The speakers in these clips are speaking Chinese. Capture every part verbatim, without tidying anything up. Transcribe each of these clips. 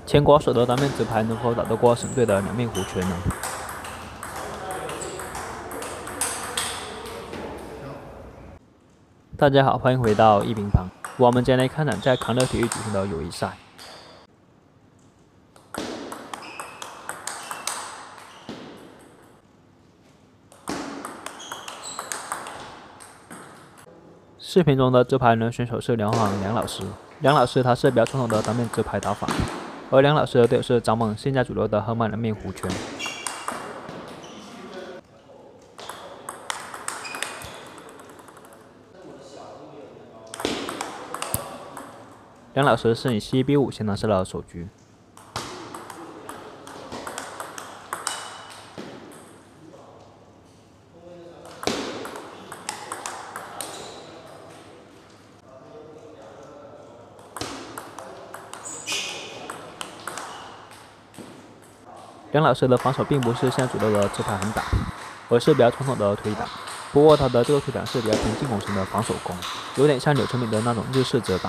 前国手的单面直拍能否打得过省队的两面弧拳呢？大家好，欢迎回到一平旁。我们今天来看场在康乐体育举行的友谊赛。视频中的直拍人选手是梁晃梁老师，梁老师他是比较传统的单面直拍打法，而梁老师的队友是张猛，现在主流的横慢两面弧拳。梁老师是以七比五先拿下了首局。梁老师的防守并不是现在主流的直拍横打，而是比较传统的推打。不过他的这个推打是比较偏进攻型的防守攻，有点像柳成敏的那种日式折挡。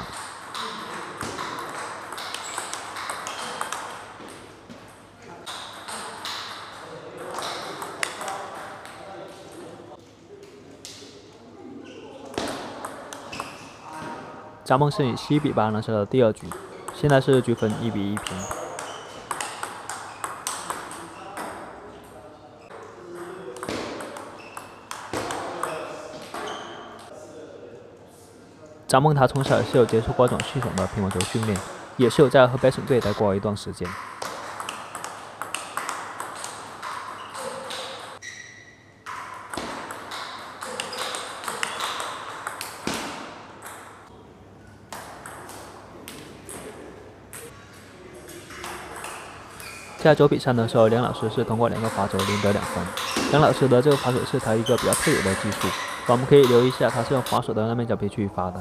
张梦是以七比八拿下了第二局，现在是局分一比一平。张梦他从小是有接触过这种系统的乒乓球训练，也是有在河北省队待过一段时间。在周比赛的时候，梁老师是通过两个罚球赢得两分。梁老师的这个罚球是他一个比较特有的技术，我们可以留意一下，他是用防守的那面脚皮去发的。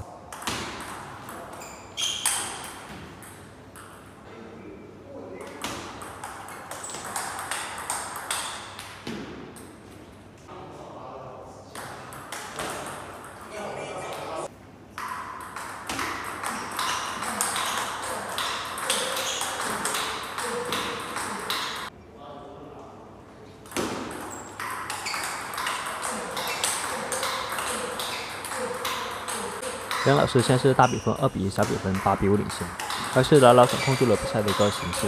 梁老师现在是大比分二比一、小比分八比五领先，还是牢牢掌控住了比赛的一个形势。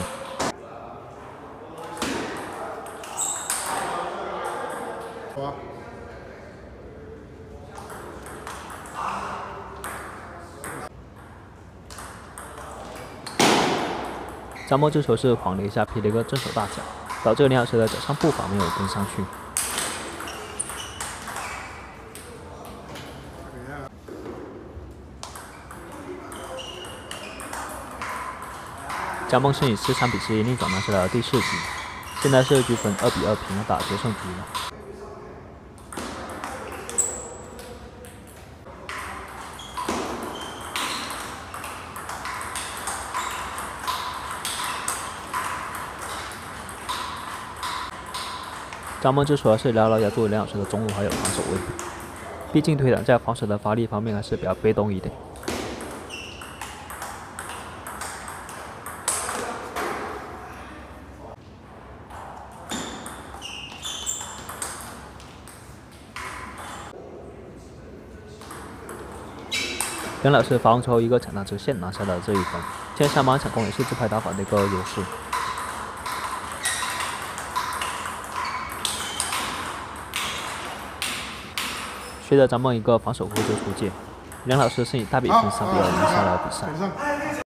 张梦这球是晃了一下，劈了一个正手大脚，导致梁老师的脚上步伐没有跟上去。张梦是以十三比十一逆转拿下了第四局，现在是局分二比二平，要打决胜局了。张梦之主要是牢牢压住梁老师的中路还有防守位，毕竟队长在防守的发力方面还是比较被动一点。梁老师发完之后一个抢打直线拿下了这一分，现在上半场攻也是直拍打法的一个优势。随着张梦一个防守弧就出界，梁老师是以大比分三比二拿下了比赛。